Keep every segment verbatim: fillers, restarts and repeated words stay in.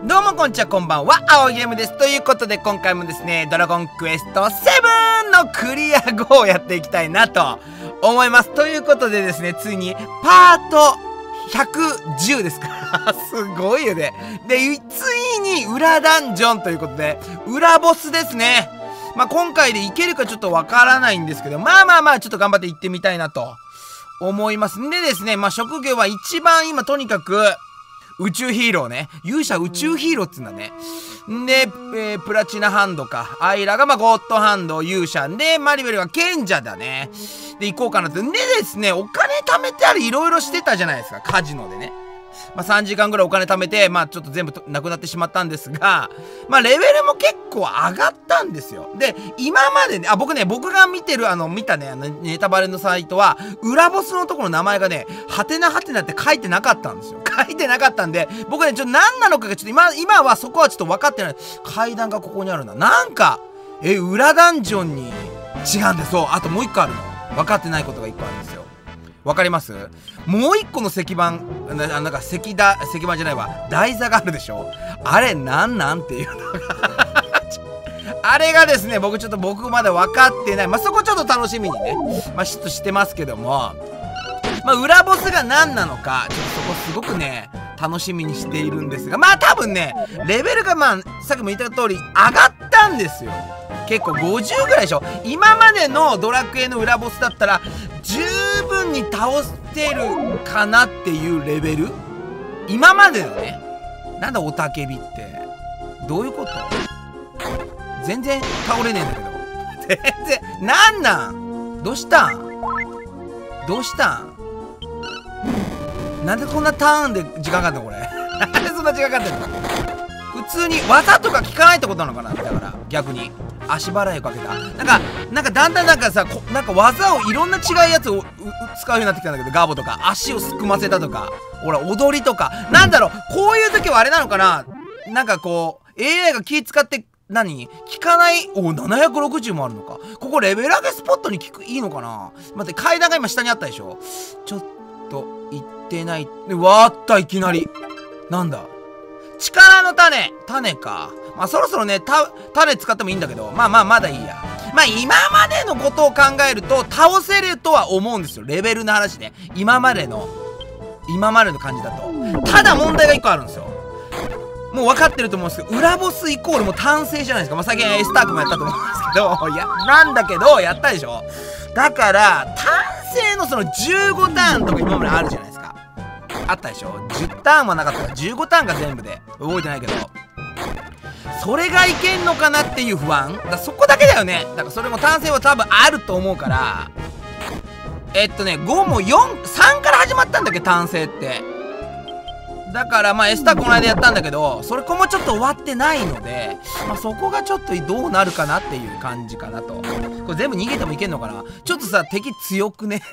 どうもこんにちは、こんばんは、青いゲームです。ということで今回もですね、ドラゴンクエストセブンのクリア後をやっていきたいなと思います。ということでですね、ついにパートひゃくじゅうですかすごいよね。で、ついに裏ダンジョンということで、裏ボスですね。まあ、今回でいけるかちょっとわからないんですけど、まあまあまあ、ちょっと頑張っていってみたいなと思います。でですね、まあ、職業は一番今とにかく、宇宙ヒーローね。勇者宇宙ヒーローっつうんだね。んで、えー、プラチナハンドか。アイラがまあゴッドハンド、勇者。で、マリベルが賢者だね。で、行こうかなって。でですね、お金貯めてあるいろいろしてたじゃないですか。カジノでね。まあさんじかんぐらいお金貯めて、まあちょっと全部なくなってしまったんですが、まあレベルも結構上がったんですよ。で、今までね、あ、僕ね、僕が見てる、あの、見たね、あのネタバレのサイトは、裏ボスのところの名前がね、はてなはてなって書いてなかったんですよ。書いてなかったんで、僕ね、ちょっと何なのかがちょっと今、今はそこはちょっと分かってない。階段がここにあるな。なんか、え、裏ダンジョンに違うんだ。そう。あともう一個あるの。分かってないことが一個あるんですよ。わかります？もう一個の石板、な、なんか石だ、石板じゃないわ。台座があるでしょ？あれ、なんなんっていうのがあれがですね、僕ちょっと僕まだ分かってない。まあ、そこちょっと楽しみにね、まあ、ちょっとしてますけども、まあ、裏ボスが何なのか、ちょっとそこすごくね、楽しみにしているんですが、まあ多分ね、レベルがまあ、さっきも言った通り、上がったんですよ。結構ごじゅうぐらいでしょ。今までのドラクエの裏ボスだったら、十分に倒せるかなっていうレベル？今までのね。なんだおたけびって。どういうこと？全然倒れねえんだけど。全然、なんなんどうしたんどうしたんなんでこんなターンで時間かかってんのこれ。なんでそんな時間かかってんの普通に技とか効かないってことなのかなだから逆に。足払いをかけた。なんか、なんかだんだんなんかさ、こなんか技をいろんな違うやつを使うようになってきたんだけど、ガボとか、足をすくませたとか、ほら、踊りとか、なんだろう、こういう時はあれなのかななんかこう、エーアイ が気使って、何効かない、お、ななひゃくろくじゅうもあるのか。ここレベル上げスポットに効く、いいのかな待って、階段が今下にあったでしょちょっと、行ってない。で、わーった、いきなり。なんだ力の種種か。まあそろそろね、た、種使ってもいいんだけど、まあまあまだいいや。まあ今までのことを考えると、倒せるとは思うんですよ。レベルの話で。今までの、今までの感じだと。ただ問題が一個あるんですよ。もう分かってると思うんですけど、裏ボスイコールもう単性じゃないですか。まあ最近エスタークもやったと思うんですけど、いや、なんだけど、やったでしょだから、単性のそのじゅうごターンとか今まであるじゃないですか。あったでしょ ?じゅう ターンはなかったからじゅうごターンが全部で覚えてないけどそれがいけんのかなっていう不安だからそこだけだよね。だからそれも単性は多分あると思うからえっとねごもよん、さんから始まったんだっけ単性ってだからまあエスターこの間やったんだけどそれこもちょっと終わってないのでまあそこがちょっとどうなるかなっていう感じかなとこれ全部逃げてもいけんのかなちょっとさ敵強くね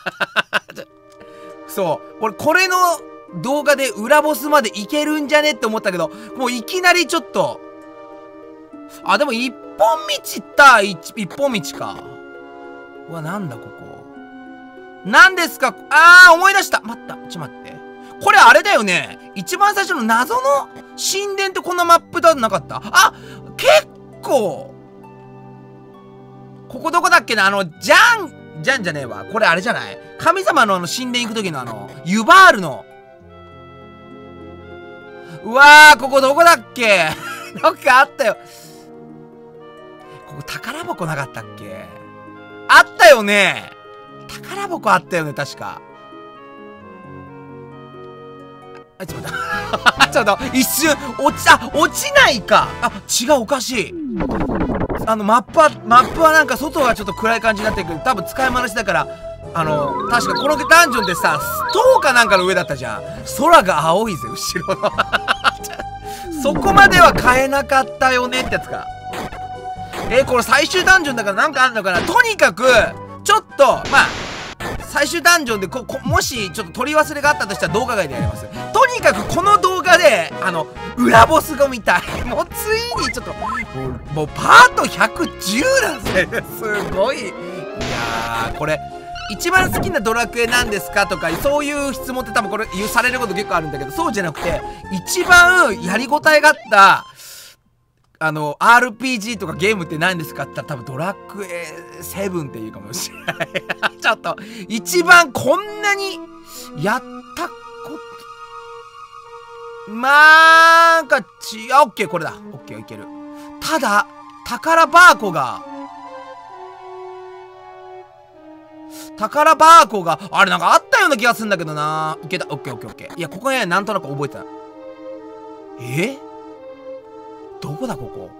そう俺これの動画で裏ボスまでいけるんじゃねって思ったけどもういきなりちょっとあでも一本道行った一一本道かうわなんだここ何ですかあー思い出した待ったちょっと待ってこれあれだよね一番最初の謎の神殿ってこんなマップだなかったあ結構ここどこだっけなあのジャンじゃんじゃねえわ。これあれじゃない神様のあの神殿行く時のあの、ユバールの。うわー、ここどこだっけどっかあったよ。ここ宝箱なかったっけあったよね宝箱あったよね、確か。あ、ちょっと待って。ちょっと、一瞬、落ち、あ、落ちないかあ、違う、おかしい。あのマップはマップはなんか外がちょっと暗い感じになってるけど多分使い回しだからあの確かこのダンジョンってさ塔かなんかの上だったじゃん空が青いぜ後ろのそこまでは変えなかったよねってやつかえー、これ最終ダンジョンだからなんかあんのかなとにかくちょっとまあ最終ダンジョンでここもしちょっと取り忘れがあったとしたら動画外でやりますとにかくこの動画であの裏ボスが見たいもうついにちょっともう、もうパートひゃくじゅうなんですねすごいいやーこれ一番好きなドラクエなんですかとか、そういう質問って多分これ言うされること結構あるんだけど、そうじゃなくて、一番やりごたえがあった、あの、アールピージー とかゲームって何ですかって言ったら多分ドラクエセブンっていうかもしれない。ちょっと、一番こんなにやったこと、まあ、なんかち、あ、オッケー、これだ。オッケー、いける。ただ、宝バーコが、宝バーコが、あれなんかあったような気がするんだけどな。いけた。オッケーオッケーオッケー。いや、ここね、なんとなく覚えてた。えどこだ、ここ。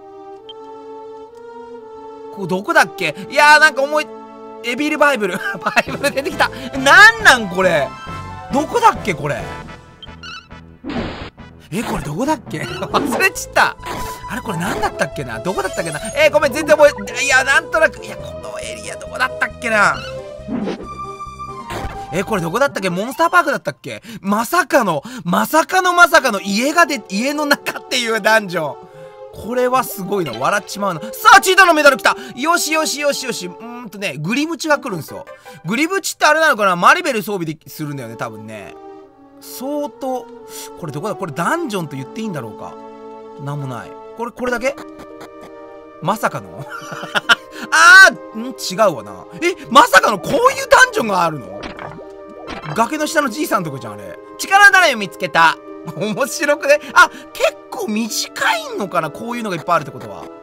ここどこだっけ。いやー、なんか思い、エビルバイブル。バイブル出てきた。なんなんこれ。どこだっけ、これ。え、これどこだっけ。忘れちった。あれこれなんだったっけな。どこだったっけな。えー、ごめん、全然覚え、いや、なんとなく、いや、このエリアどこだったっけな。え、これどこだったっけ。モンスターパークだったっけ。まさかの、まさかのまさかの家がで、家の中っていうダンジョン。これはすごいな。笑っちまうな。さあ、チータのメダル来た。よしよしよしよし。うーんとね、グリムチが来るんですよ。グリムチってあれなのかな。マリベル装備でするんだよね、多分ね。相当、これどこだ。これダンジョンと言っていいんだろうか。なんもない。これ、これだけまさかのあーん違うわな。え、まさかのこういうダンジョンがあるの。崖の下のじいさんとこじゃん、あれ。力だらいを見つけた。面白くね。あ、結構短いのかな。こういうのがいっぱいあるってことは。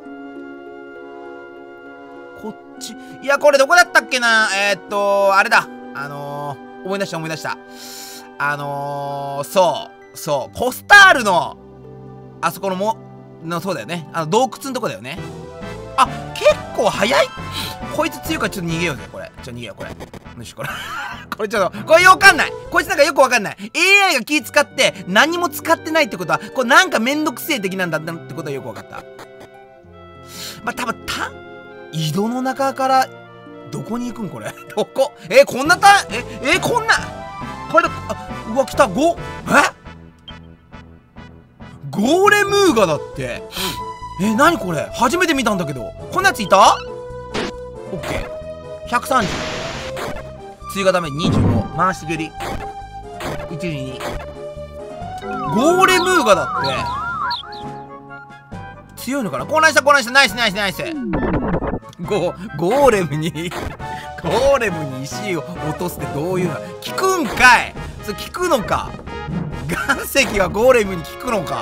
こっち。いや、これどこだったっけな。えー、っと、あれだ。あのー、思い出した思い出した。あのー、そう。そう。コスタールの、あそこのも、の、そうだよね。あの、洞窟のとこだよね。あ、結構早い。こいつ強いからちょっと逃げようぜ、これ。ちょっと逃げよう、これ。よし、これ。これちょっと、これよくわかんない。こいつなんかよくわかんない。エーアイ が気使って何も使ってないってことは、これなんかめんどくせえ的なんだってことはよくわかった。まあ、多分、た、井戸の中から、どこに行くんこれ。どこえー、こんなた、え、えー、こんな、これ、あ、うわ、来た、ゴ、えゴーレムーガだって。え、なにこれ初めて見たんだけど。こんなやついた？オッケー。ひゃくさんじゅう。追加ダメにじゅうご。回し蹴り。いちじに。ゴーレムーガだって。強いのかな。こないしたこないした。ナイスナイスナイス。ゴー、ゴーレムに、ゴーレムに石を落とすってどういうの？効くんかい。それ効くのか。岩石はゴーレムに効くのか。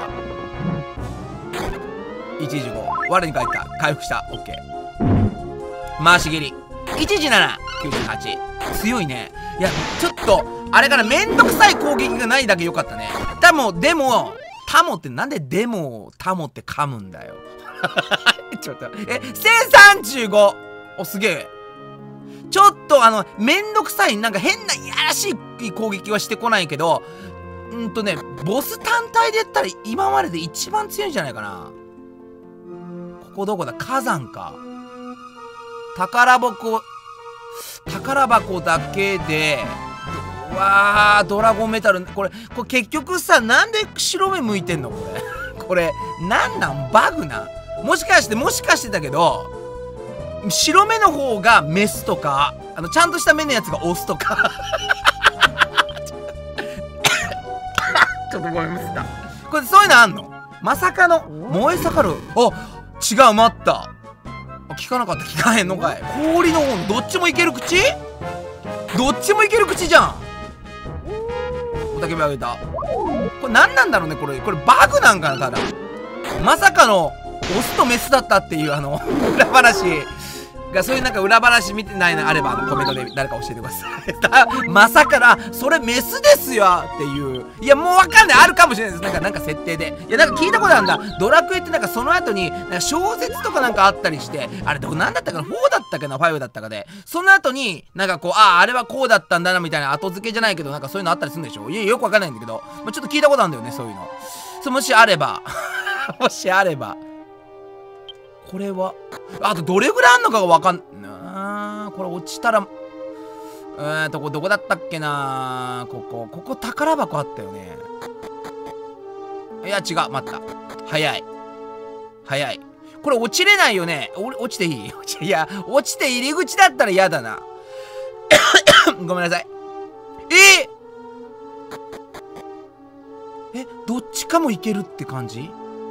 いちじご。我に返った。回復した。オッケー。回し蹴り。いちじなな。きゅうじゅうはち。強いね。いや、ちょっと、あれからめんどくさい攻撃がないだけよかったね。でも、でも、タモってなんでデモをタモって噛むんだよ。ちょっと、え、せんさんじゅうご。お、すげえ。ちょっとあの、めんどくさい、なんか変ないやらしい攻撃はしてこないけど、うんとね、ボス単体で言ったら今までで一番強いんじゃないかな。ここどこだ？火山か。宝箱、宝箱だけで、うわー、ドラゴンメタル、これ、これ結局さ、なんで白目向いてんのこれ。これ、なんなんバグな。もしかして、もしかしてだけど、白目の方がメスとか、あの、ちゃんとした目のやつがオスとか。ちょっとごめんなさい。これ、そういうのあんの？まさかの、燃え盛る。あ、違う、待った。聞かなかった。聞かへんのかい。氷の方のどっちもいける口？どっちもいける口じゃん。おたけびあげた。これ何なんだろうね、これ。これバグなんかな、ただ。まさかの、オスとメスだったっていう、あの、裏話が、そういうなんか裏話見てないのあれば、あの、コメントで誰か教えてください。まさかな、それメスですよっていう。いや、もうわかんない。あるかもしれないです。なんか、なんか設定で。いや、なんか聞いたことあるんだ。ドラクエってなんかその後に、なんか小説とかなんかあったりして、あれ、どこなんだったかな？ フォー だったかな ファイブ だったかで。その後に、なんかこう、ああ、あれはこうだったんだな、みたいな後付けじゃないけど、なんかそういうのあったりするんでしょ？いや、よくわかんないんだけど。まあ、ちょっと聞いたことあるんだよね、そういうの。そう、もしあれば。もしあれば。これは、あとどれぐらいあんのかがわかんな。これ落ちたら、えーと、こどこだったっけな。ここ、ここ宝箱あったよね。いや、違う、待った。早い。早い。これ落ちれないよね。お落ちていい？いや、落ちて入り口だったら嫌だな。 ごめんなさい。ええ、どっちかもいけるって感じ？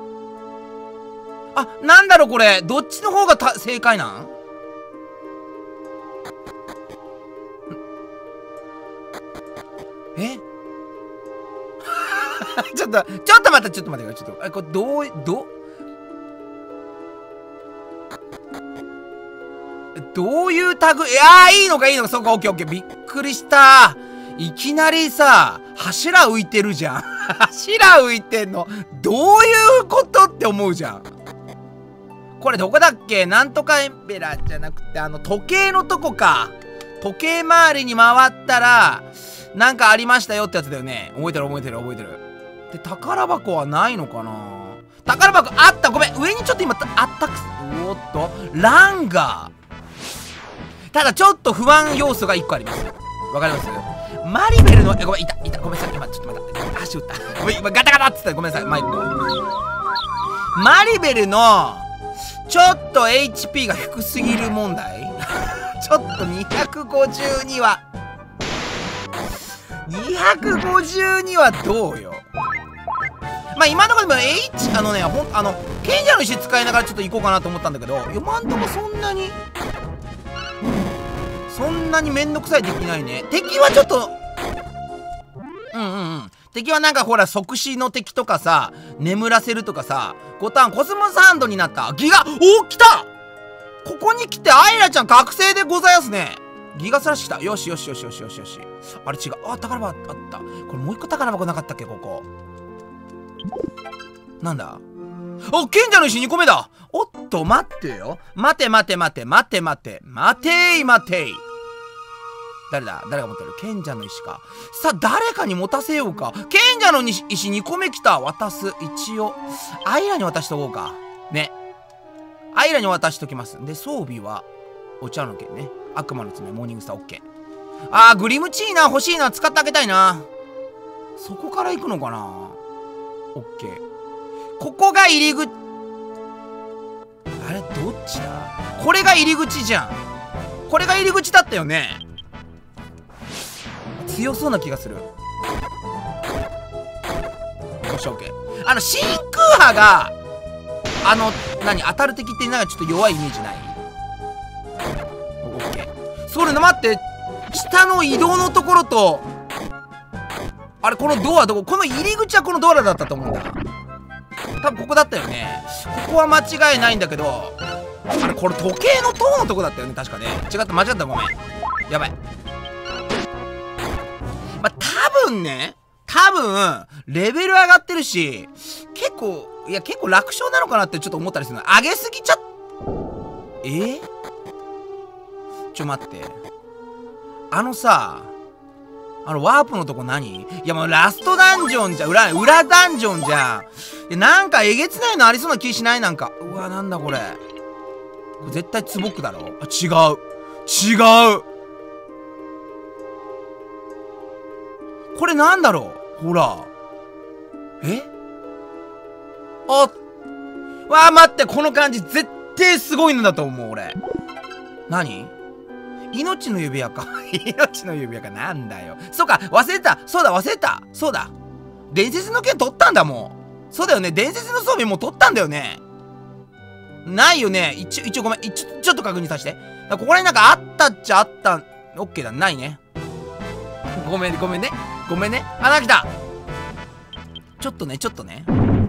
あ、なんだろこれ。どっちの方がた正解なん？えちょっと、ちょっと待って、ちょっと待って、ちょっと、え、これ、どう、ど、どういうタグ、いやー、いいのか、いいのか、そうか、オッケー、オッケー、びっくりした。いきなりさ、柱浮いてるじゃん。柱浮いてんの。どういうことって思うじゃん。これ、どこだっけ？なんとかエンペラーじゃなくて、あの、時計のとこか。時計回りに回ったら、なんかありましたよってやつだよね。覚えてる覚えてる覚えてる。で、宝箱はないのかな？宝箱あった！ごめん！上にちょっと今、あったくす。おっと、ランガー。ただちょっと不安要素がいっこあります。わかります？マリベルの、え、ごめん、いた、いた、ごめんなさい。今、ちょっと待って。足打った。ごめん、今、ガタガタって言ったらごめんなさい。マイク。マリベルの、ちょっと エイチピー が低すぎる問題ちょっとにひゃくごじゅうには、にひゃくごじゅうにはどうよ。まあ今のところでも H、あのね、ほん、あの、賢者の石使いながらちょっと行こうかなと思ったんだけど、今んとこそんなに、そんなにめんどくさい敵ないね。敵はちょっと、うんうんうん。敵はなんかほら、即死の敵とかさ、眠らせるとかさ、ごターンコスモスハンドになった。ギガ、おー、来た！ここに来て、アイラちゃん覚醒でございますね。ギガスラッシュ来た。よしよしよしよしよしよし。あれ違う。あ、宝箱あった。これもう一個宝箱なかったっけ、ここ。なんだ？お、賢者の石にこめだ！おっと、待ってよ。待て待て待て待て待て。待てー待てー。誰だ？誰が持ってる？賢者の石か。さあ、誰かに持たせようか。賢者の石にこめ来た。渡す。一応。アイラに渡しとこうか。ね。アイラに渡しときます。で、装備は、お茶の剣ね。悪魔の爪、モーニングスター、オッケー。あー、グリムチーナ欲しいな。使ってあげたいな。そこから行くのかな？オッケー。ここが入り口。あれ、どっちだ？これが入り口じゃん。これが入り口だったよね。強そうな気がする。よし、オッケー。あの、真空波が、あの、何、当たる敵ってなんかちょっと弱いイメージない？オッケー。それの待って、下の移動のところと、あれ、このドアどこ？この入り口はこのドアだったと思うんだ。多分ここだったよね。ここは間違いないんだけど、あれ、これ時計の塔のとこだったよね、確かね。違った、間違った、ごめん。やばい。まあ、多分ね、多分、レベル上がってるし、結構、いや、結構楽勝なのかなってちょっと思ったりするの。上げすぎちゃっ、えー、ちょ、待って。あのさ、あの、ワープのとこ何？いや、もうラストダンジョンじゃん。裏、裏ダンジョンじゃん。なんかえげつないのありそうな気しない？なんか。うわ、なんだこれ。これ絶対ツボックだろ？あ、違う。違う。これなんだろう？ほら。え？あ、わあ、待って、この感じ絶対すごいのだと思う、俺。何？命の指輪か。命の指輪か。なんだよ。そうか、忘れた。そうだ、忘れた。そうだ。伝説の剣取ったんだもん。そうだよね。伝説の装備もう取ったんだよね。ないよね。一応、一応ごめん。ちょ、ちょっと確認させて。ここら辺なんかあったっちゃあった。オッケーだ。ないね。ごめんね、ごめんね。ごめんね。あ、な来た。ちょっとね、ちょっとね。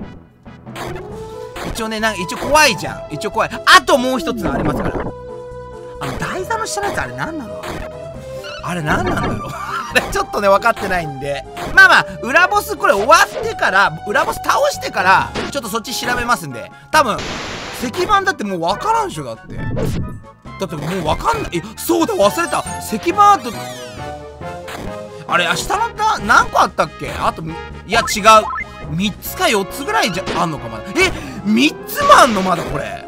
一応ね、なんか一応怖いじゃん。一応怖い。あともう一つありますから。あの、台座の下のやつあれ何なの？あれ何なんだろうあれちょっとね、分かってないんで。まあまあ、裏ボスこれ終わってから、裏ボス倒してから、ちょっとそっち調べますんで。多分、石板だってもう分からんでしょ、だって。だってもう分かんない。え、そうだ、忘れた。石板あと、あれ、下のだ、何個あったっけ？あと、いや、違う。みっつかよっつぐらいじゃ、あんのか、まだ。え、みっつもあんのまだこれ。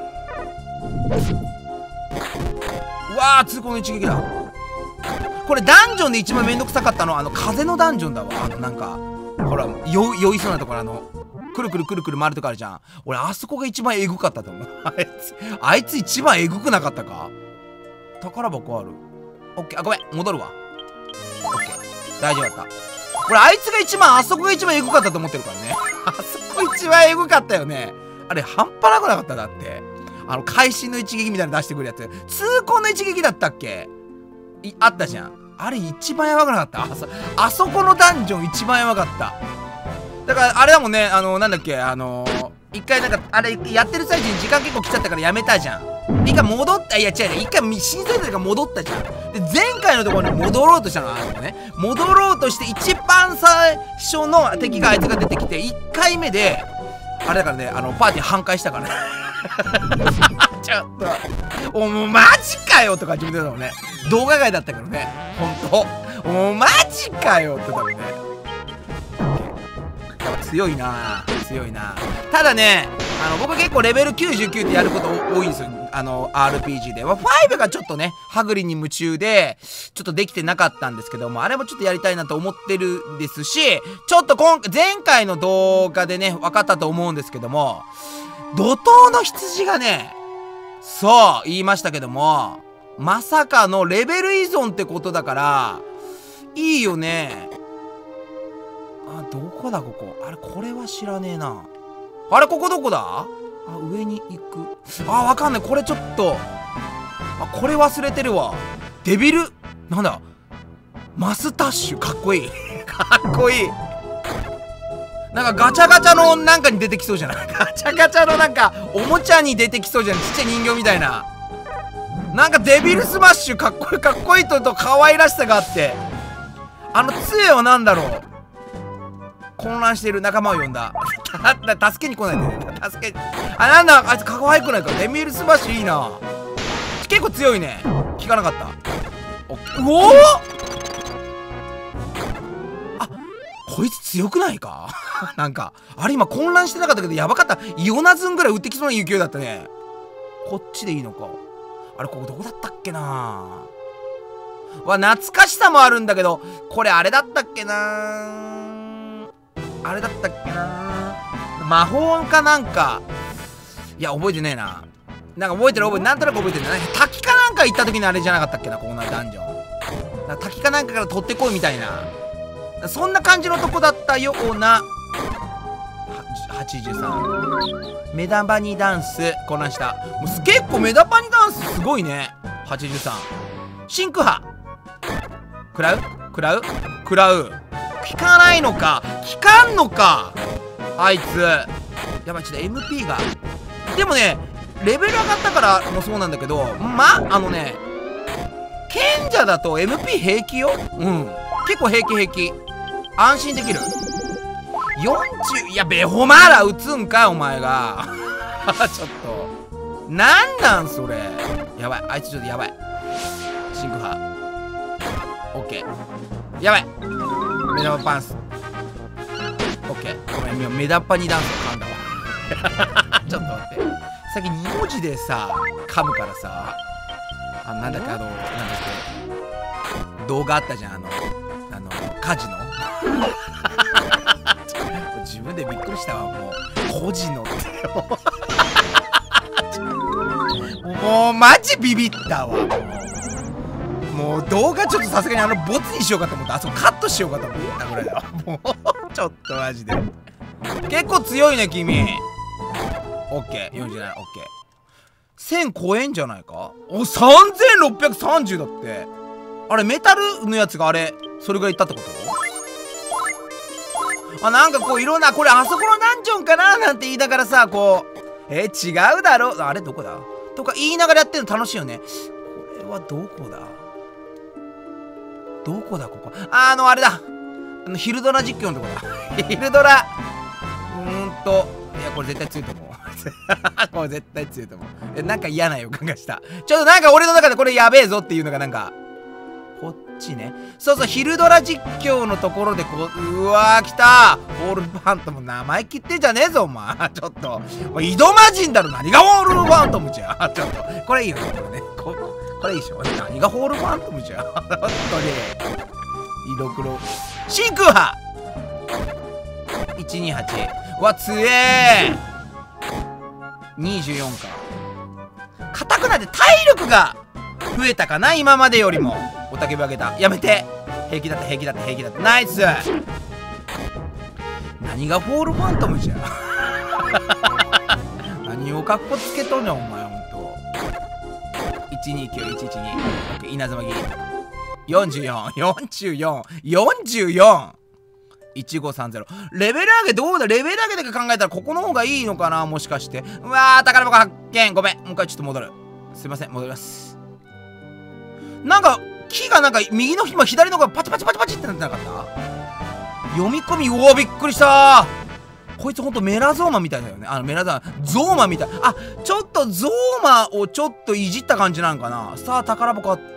うわー、通行の一撃だ。これダンジョンで一番めんどくさかったのは、あの、風のダンジョンだわ。あの、なんか、ほら、酔、酔いそうなところ、あの、くるくるくるくる回るとこあるじゃん。俺、あそこが一番エグかったと思う。あいつ、あいつ一番エグくなかったか？宝箱ある。オッケー、あ、ごめん、戻るわ。 オッケー。大丈夫だった。俺、あいつが一番、あそこが一番エグかったと思ってるからね。あそこ一番エグかったよね。あれ、半端なくなかっただって。あの、会心の一撃みたいなの出してくるやつ。痛恨の一撃だったっけいあったじゃん。あれ一番やばくなかった。あそ、あそこのダンジョン一番やばかった。だから、あれだもんね、あの、なんだっけ、あのー、一回なんか、あれ、やってる最中に時間結構来ちゃったからやめたじゃん。一回戻った、いや違うね、一回審査員から戻ったじゃん。で、前回のところに戻ろうとしたのあるのね。戻ろうとして一番最初の敵があいつが出てきて、一回目で、あれだからね、あの、パーティー半壊したからね。ちょっと、おもうマジかよとか自分で言ったもんね。動画外だったからね、ほんと。もうマジかよって多分ね。強いな強いなただね、あの、僕結構レベルきゅうじゅうきゅうってやること多いんですよ。あの、アールピージー で。まあ、ごがちょっとね、ハグリに夢中で、ちょっとできてなかったんですけども、あれもちょっとやりたいなと思ってるんですし、ちょっと今、前回の動画でね、分かったと思うんですけども、怒涛の羊がね、そう、言いましたけども、まさかのレベル依存ってことだから、いいよね。あ、どこだここ。あれ、これは知らねえな。あれ、ここどこだ？あ、上に行く。あ、わかんない。これちょっと。あ、これ忘れてるわ。デビル。なんだ。マスタッシュ。かっこいい。かっこいい。なんかガチャガチャのなんかに出てきそうじゃない？ガチャガチャのなんか、おもちゃに出てきそうじゃない？ちっちゃい人形みたいな。なんかデビルスマッシュ。かっこいい。かっこいいとと可愛らしさがあって。あの杖はなんだろう。混乱している仲間を呼んだ。助けに来ないでね。助け。あ、なんだ、あいつ可愛くないか。デミールスマッシュいいな。結構強いね。効かなかった。お、うおーあ、こいつ強くないかなんか、あれ今混乱してなかったけど、やばかった。イオナズンぐらい撃ってきそうな勢いだったね。こっちでいいのか。あれ、ここどこだったっけなわ、懐かしさもあるんだけど、これあれだったっけなあれだったっけな魔法かなんか。いや、覚えてねえな。なんか覚えてる覚えてる。なんとなく覚えてるんだね。滝かなんか行った時にあれじゃなかったっけな、こんなダンジョン。なんか滝かなんかから取ってこいみたいな。そんな感じのとこだったような。はちじゅうさん。メダバニダンス、混乱した。もう結構メダバニダンスすごいね。はちじゅうさん。真空波。食らう食らう食らう。効かないのか効かんのかあいつ。やばい、ちょっと エムピー が。でもね、レベル上がったからもそうなんだけど、ま、あのね、賢者だと エムピー 平気よ。うん。結構平気平気。安心できる。よんじゅう、いや、ベホマーラ打つんか、お前が。ちょっと。なんなんそれ。やばい、あいつちょっとやばい。真空波。オッケー。やばい。メダパンス。オッケー。ごめん、メダパにダンス噛んだわ。ちょっと待って。先に文字でさ、噛むからさ。あ、なんだっけ、あの、なんだっけ。動画あったじゃん、あの、あの、カジノ。自分でびっくりしたわ、もう。コジノって。もう、マジビビったわ、もう。もう動画ちょっとさすがにあのボツにしようかと思った。あそこカットしようかと思ったぐらいだわ。もうちょっとマジで結構強いね君。オッケー。よんじゅうなな。オッケー。せん超えんじゃないか。お、さんぜんろっぴゃくさんじゅうだって。あれメタルのやつがあれそれぐらいいったってこと。あ、なんかこういろんな、これあそこのダンジョンかななんて言いながらさ、こうえ違うだろ、あれどこだとか言いながらやってるの楽しいよね。これはどこだどこだここ。あ、あのあれだ、あのヒルドラ実況のとこだ。ヒルドラうーんと、いやこれ絶対強いと思う。これ絶対強いと思う。え、なんか嫌な予感がした。ちょっとなんか俺の中でこれやべえぞっていうのがなんかこっちね。そうそう、ヒルドラ実況のところでこう、うわー来たホールファントム。名前切ってんじゃねえぞお前。ちょっと井戸魔人だろ。何がホールファントムじゃ。ちょっとこれいいよね、これね。ここれいいでしょ。何がホールファントムじゃ。本当に色黒真空波いちにはち。わ、強えー。にじゅうよんか。硬くなって体力が増えたかな今までよりも。おたけび上げた。やめて。 平気だった平気だった平気だった。ナイス。何がフォールファントムじゃん。何をカッコつけとんねんお前。ほんといちにきゅういちいちに。オッケー、稲妻切りよんじゅうよん、よんじゅうよん、よんじゅうよん、いちごさんゼロ。レベル上げどうだ。レベル上げだけ考えたらここの方がいいのかな、もしかして。うわー、宝箱発見。ごめん、もう一回ちょっと戻る。すいません、戻ります。なんか木がなんか右の今左のがパチパチパチパチってなってなかった？読み込み、うおーびっくりしたー。こいつほんとメラゾーマみたいだよね。あのメラゾーマゾーマみたい。あ、ちょっとゾーマをちょっといじった感じなんかな。さあ宝箱あった。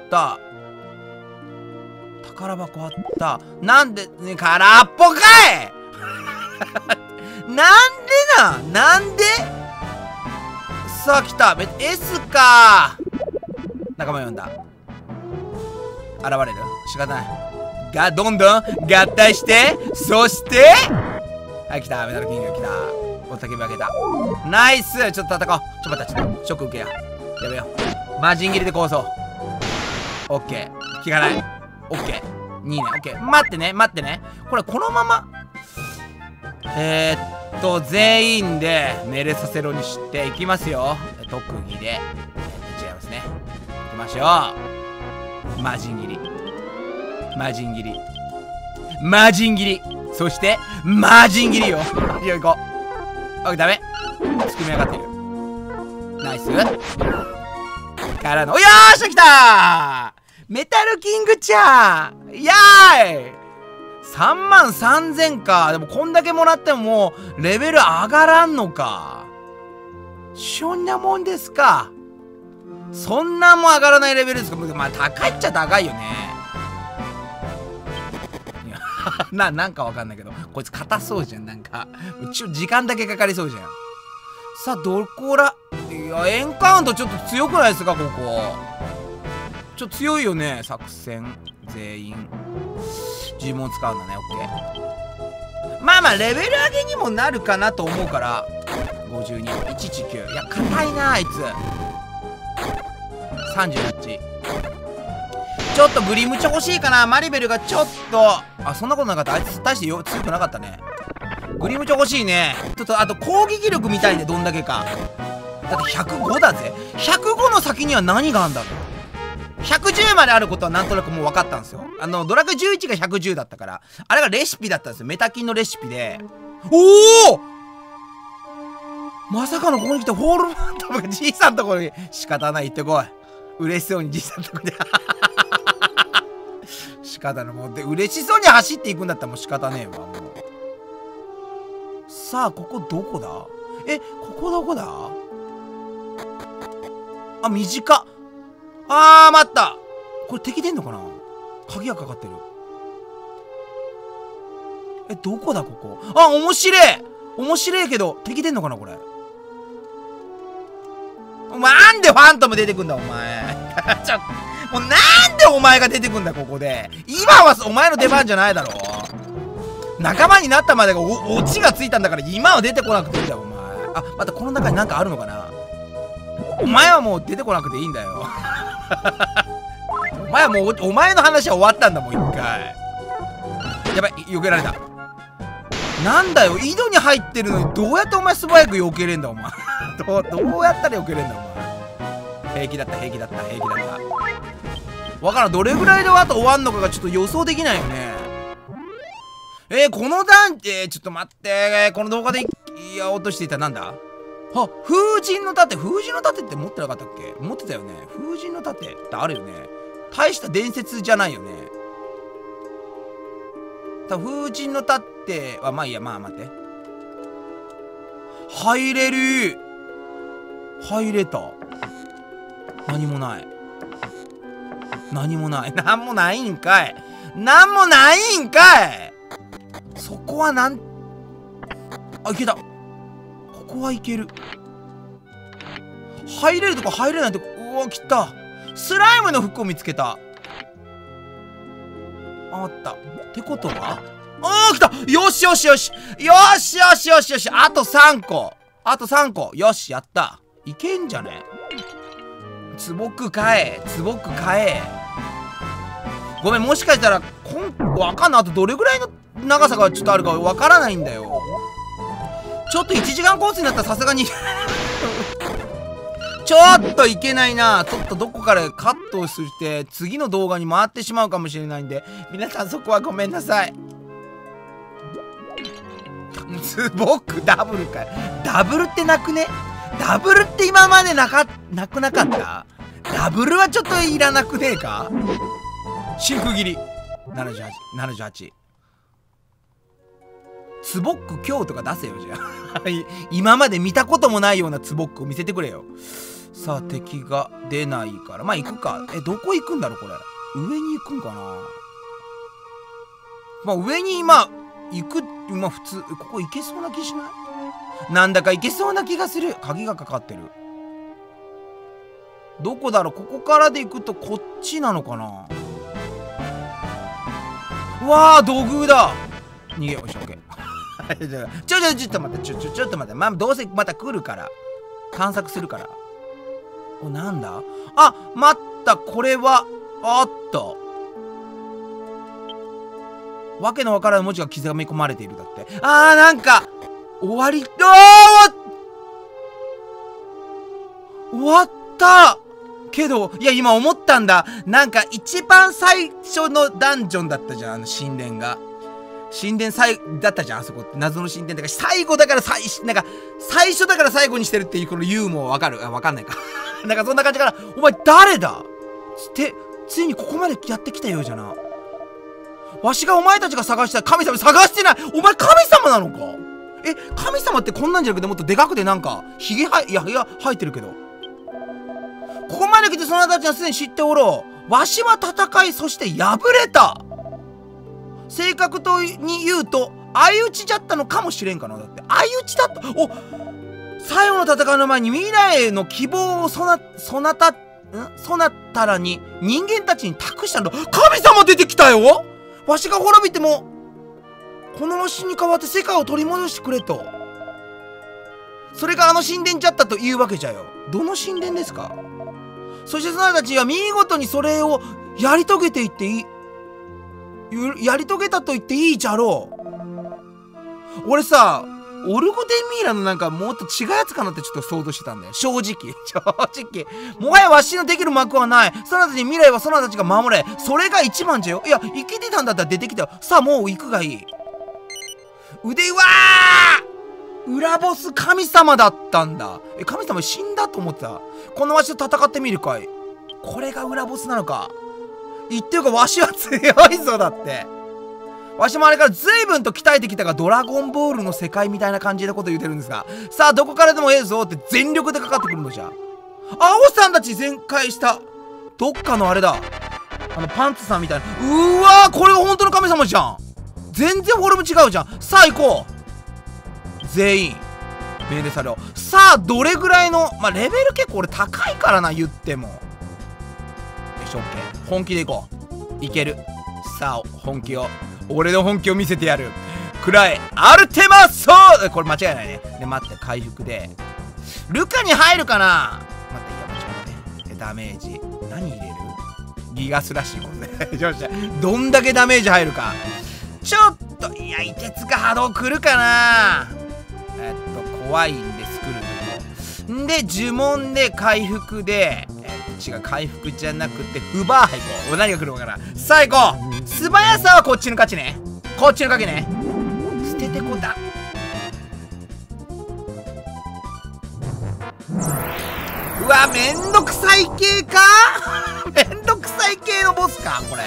宝箱あった。なんで、ね、空っぽかいなんでななんで。さあ来た S か。仲間呼んだ。現れる仕方ないが、どんどん合体して、そしてはい来た。メタルキング来た。おたけび開けた。ナイス。ちょっと戦おう。ちょっと待った。ちょっとショック受けや。やめよう。マジン切りで構想。オッケー。効かない。オッケー。にいね。オッケー。待ってね待ってね。これこのままえー、っと全員でメレさせろにしていきますよ。特技で違いますね。いきましょう。マジン切りマジン切りマジン切り、そしてマジン切りよ。いや行こう。おいダメ。つくみ上がってる。ナイスからの、よーし来たーメタルキングちゃん。やーいさんまんさんぜんか。でもこんだけもらってももうレベル上がらんのか。そんなもんですか。そんなもん上がらないレベルですか。まあ高いっちゃ高いよね。いやな、なんかわかんないけどこいつ硬そうじゃん。なんかちょ時間だけかかりそうじゃん。さあどこら、いやエンカウントちょっと強くないですか。ここちょっと強いよね。作戦全員呪文使うんだね。オッケー。まあまあレベル上げにもなるかなと思うからごじゅうに、いちいちきゅう。いや硬いなあいつ。さんじゅうはち。ちょっとグリムチョ欲しいかな。マリベルがちょっと、あ、そんなことなかった。あいつ大してよ強くなかったね。グリムチョ欲しいね。ちょっとあと攻撃力見たいね。どんだけか。だってひゃくごだぜ。ひゃくごの先には何があんだろう。ひゃくじゅうまであることはなんとなくもう分かったんですよ。あのドラクエじゅういちがひゃくじゅうだったから、あれがレシピだったんですよ。メタキンのレシピで。おおまさかのここに来てフォールファントムがじいさんのところに。仕方ない、行ってこい。嬉しそうにじいさんのところで仕方ない。もうで嬉しそうに走っていくんだったらもう仕方ねえわもう。さあここどこだ。えここどこだ。あ短っ。あー待った。これ敵出んのかな。鍵がかかってる。えどこだここ。あ面白え面白えけど敵出んのかなこれ。なんでファントム出てくんだお前ちょもうなんでお前が出てくんだここで。今はお前の出番じゃないだろ。仲間になったまでが お, オチがついたんだから今は出てこなくていいんだよお前。あまたこの中に何かあるのかな。お前はもう出てこなくていいんだよお前はもうお前の話は終わったんだもん一回。やばい避けられた。なんだよ井戸に入ってるのにどうやってお前素早く避けれんだお前ど, どうやったら避けれんだお前。平気だった平気だった平気だった。わからん。どれぐらいであと終わんのかがちょっと予想できないよね。えー、この段えー、ちょっと待って、この動画でや落としていたなんだ。あ風神の盾。風神の盾って持ってなかったっけ。持ってたよね。風神の盾ってあるよね。大した伝説じゃないよね。た風神の盾はまあいいや。まあ待って、入れる入れた。何もない何もない何もないんかい何もないんかい。そこはなんあいけた。ここはいける。入れるとこ入れないとこ。うわ来た。スライムの服を見つけた。あったってことはあー来た。よしよしよしよしよしよしよし。あとさんこあとさんこ。よしやった。いけんじゃね。つぼく買えつぼく買え。 ごめん、もしかしたらこんわかんない。あとどれぐらいの長さがちょっとあるかわからないんだよ。ちょっといちじかんコースになったらさすがにちょっといけないな。ちょっとどこからカットをして次の動画に回ってしまうかもしれないんで、皆さんそこはごめんなさい。ツボックダブルかよ。ダブルってなくね？ダブルって今までなかなくなかった？ダブルはちょっといらなくねえか？真空切りななじゅうはち、ななじゅうはち。ツボック今日とか出せよ、じゃあ今まで見たこともないようなツボックを見せてくれよ。さあ敵が出ないからまあ行くか。え、どこ行くんだろうこれ。上に行くんかな。まあ上に今行く、まあ普通ここ行けそうな気しない？なんだか行けそうな気がする。鍵がかかってる。どこだろう。ここからで行くとこっちなのかな。うわあ土偶だ。逃げよう。しょけちょちょちょっと待って、ちょちょちょっと待って、まあどうせまた来るから探索するから。お、なんだ。あ、待った、これはあった。わけのわからない文字が刻み込まれているだって。あー、なんか終わり。あー終わったけど、いや今思ったんだ。なんか一番最初のダンジョンだったじゃん、あの神殿が。神殿最だったじゃん、あそこって。謎の神殿だから最後だから最、なんか最初だから最後にしてるっていうこのユーモアわかる？あ、わかんないかなんかそんな感じから、お前誰だって、ついにここまでやってきたようじゃな。わしがお前たちが探した神様探してない。お前神様なのか？え、神様ってこんなんじゃなくてもっとでかくてなんかヒゲは、いや、いや、生えてるけど。ここまで来てそなたたちはすでに知っておろう。わしは戦い、そして敗れた。正確とに言うと相打ちじゃったのかもしれんかな。だって相打ちだった。お、最後の戦いの前に未来への希望をそな、そなた、んそなたらに人間たちに託したの。神様出てきたよ。わしが滅びてもこのわしに代わって世界を取り戻してくれと。それがあの神殿じゃったというわけじゃよ。どの神殿ですか？そしてそなたたちは見事にそれをやり遂げていっていいやり遂げたと言っていいじゃろう。俺さ、オルゴ・デ・ミーラのなんかもっと違うやつかなってちょっと想像してたんだよ。正直。正直。もはやわしのできる幕はない。そなたたちに未来はそなたたちが守れ。それが一番じゃよ。いや、生きてたんだったら出てきたよ。さあ、もう行くがいい。腕、うわー裏ボス神様だったんだ。え、神様死んだと思ってた。このわしと戦ってみるかい。これが裏ボスなのか。言ってるか、わしは強いぞだって。わしもあれから随分と鍛えてきたが、ドラゴンボールの世界みたいな感じなこと言うてるんですが、さあどこからでもええぞって全力でかかってくるのじゃ。青さんたち全開した。どっかのあれだ。あのパンツさんみたいな。うわー、これが本当の神様じゃん。全然フォルム違うじゃん。さあ行こう。全員命令されよう。さあどれぐらいの、まあ、レベル結構俺高いからな、言っても。よし、オッケー。本気でいこう。いける。さあ本気を、俺の本気を見せてやる。くらえアルテマソー。これ間違いないね。で待って、回復でルカに入るかな。待って、いや間違いない。ダメージ何入れる？ギガスラッシュ。これねよっしゃ、どんだけダメージ入るか。ちょっと、いや、凍てつか波動来るかな。えっと怖いんで作るのもんで、呪文で回復で、えっと違う、回復じゃなくてフバーハ行こう。何が来るのかな。さあ行こう。素早さはこっちの勝ちね。こっちの賭けね。捨ててこだ。うわ、めんどくさい系かめんどくさい系のボスかこれ。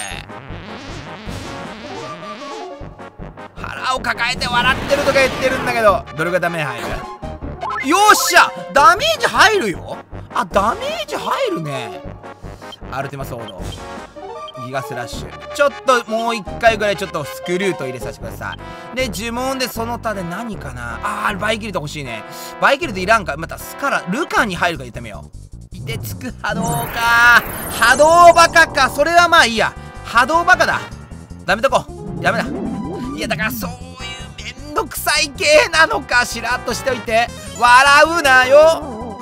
腹を抱えて笑ってるとか言ってるんだけど、どれがダメージ入る？よっしゃ、ダメージ入るよ。あ、ダメージ入るね。アルティマソード、ギガスラッシュ。ちょっともう一回ぐらいちょっとスクルート入れさせてください。で呪文でその他で何かな。あー、バイキルト欲しいね。バイキルトいらんか。またスカラルカに入るか言ってみよう。いてつく波動か。波動バカか。それはまあいいや。波動バカだ。ダメとこダメだ。いやだからそういうめんどくさい系なのか。しらっとしておいて。笑うなよ。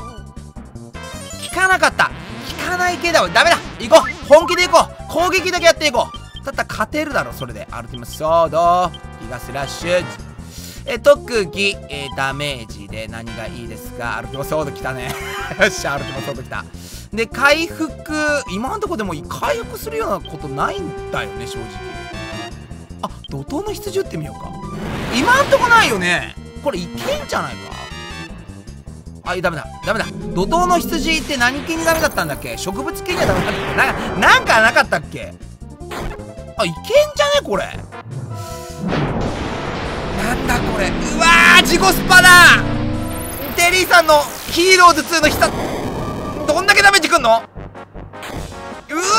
聞かなかった。聞かない系だわ。ダメだ。行こう。本気で行こう。攻撃だけやっていこう。 だったら勝てるだろ、それで。アルティマソード、ギガスラッシュ。え、特技、えー、ダメージで何がいいですか？アルティマソード来たね。よっしゃ、アルティマソード来た。で、回復、今んとこでも回復するようなことないんだよね、正直。あ、怒涛の羊打ってみようか。今んとこないよね。これいけんじゃないか。あ、ダメだ、ダメだ。怒涛の羊って何系にダメだったんだっけ？植物系にはダメだったっけ？な、なんかなかったっけ？あ、いけんじゃねこれ。なんだこれ。うわー、ジゴスパだ。テリーさんのヒーローズツーの下、どんだけダメージくんの？うわー、うわ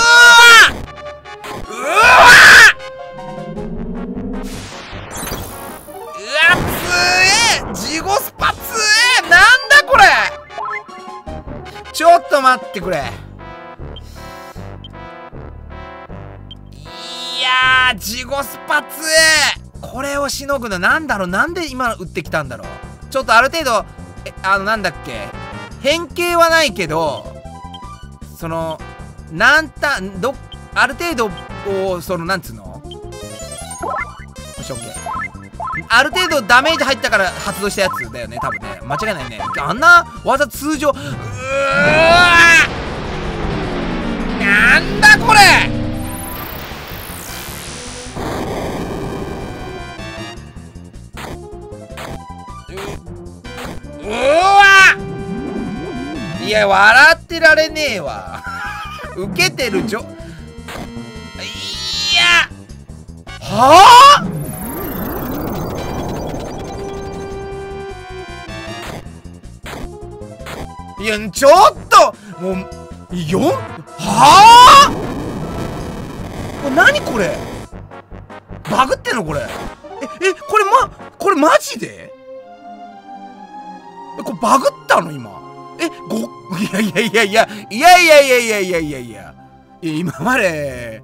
ー、うわ、つえ、ジゴスパつえ、なんだこれ。ちょっと待ってくれ。いやー、ジゴスパつえ、これをしのぐのなんだろう。なんで今打ってきたんだろう。ちょっとある程度、え、あのなんだっけ、変形はないけど、そのなんたどある程度を、そのなんつうの、よし、オッケー。ある程度ダメージ入ったから発動したやつだよね、多分ね。間違いないね。あんな技通常、うーわー、なんだこれ。うわー、いや、笑ってられねえわ。受けてるじょ、いや、はあ、いや、ちょっともうよん、はあ、これ何これ、バグってんのこれ。ええ、これまこれマジで、え、これバグったの今。え、ご、いやいやいやいやいやいやいやいやいやいやいや、今まで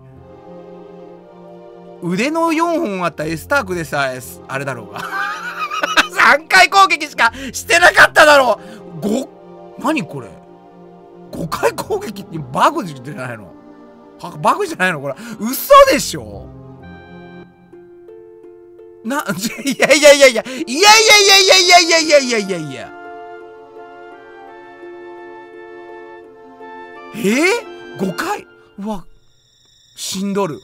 腕のよんほんあったエスタークでさえあれだろうがさんかい攻撃しかしてなかっただろう。ご、何これ、ごかい攻撃ってバグじゃないの？は、バグじゃないのこれ。嘘でしょ。な、いやいやいやいやいやいやいやいやいやいやいやいやいやいや、えー、ごかい、うわ、しんどる、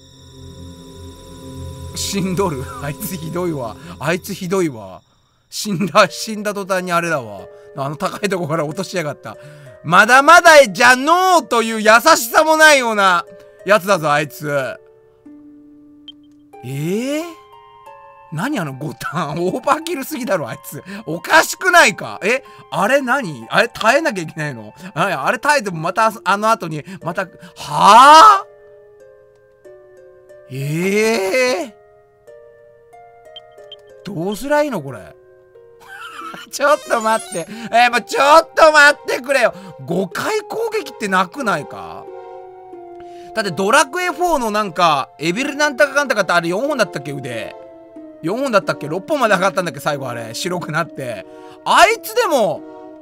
しんどる。あいつひどいわ、あいつひどいわ。死んだ、死んだ途端にあれだわ、あの高いとこから落としやがった。まだまだじゃのうという優しさもないようなやつだぞあいつ。えー、何あのボタン、オーバーキルすぎだろあいつ。おかしくないか。え、あれ何、あれ耐えなきゃいけないの？あれ耐えてもまたあの後にまた、はぁ、ええー、どうすりゃいいのこれ。ちょっと待って、えー、もうちょっと待ってくれよ。ごかい攻撃ってなくないか。だってドラクエフォーのなんかエビルなんたかかんたかってあれよんほんだったっけ、腕よんほんだったっけ、ろっぽんまで上がったんだっけ最後、あれ白くなって。あいつでも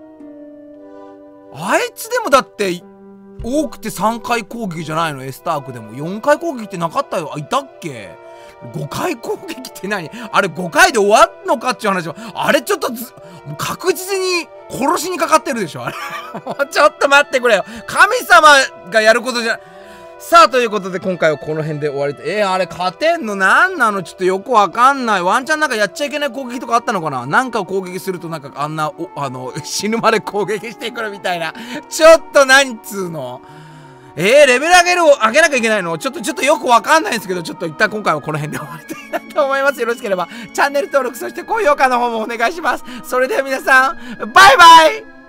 あいつでもだって多くてさんかい攻撃じゃないの？エスタークでもよんかい攻撃ってなかったよ。あ、いたっけ？ごかい攻撃って何あれ、ごかいで終わっのかっていう話は。あれちょっとず確実に殺しにかかってるでしょあれ。もうちょっと待ってくれよ、神様がやることじゃ。さあ、ということで今回はこの辺で終わりと。えー、あれ勝てんのなんなの？ちょっとよくわかんない。ワンチャンなんかやっちゃいけない攻撃とかあったのかな。なんかを攻撃するとなんかあんな、お、あの、死ぬまで攻撃してくるみたいな。ちょっとなんつうの。えー、レベル上げるを上げなきゃいけないの？ちょっと、ちょっとよくわかんないんですけど、ちょっと一旦今回はこの辺で終わりたいなと思います。よろしければチャンネル登録、そして高評価の方もお願いします。それでは皆さん、バイバイ。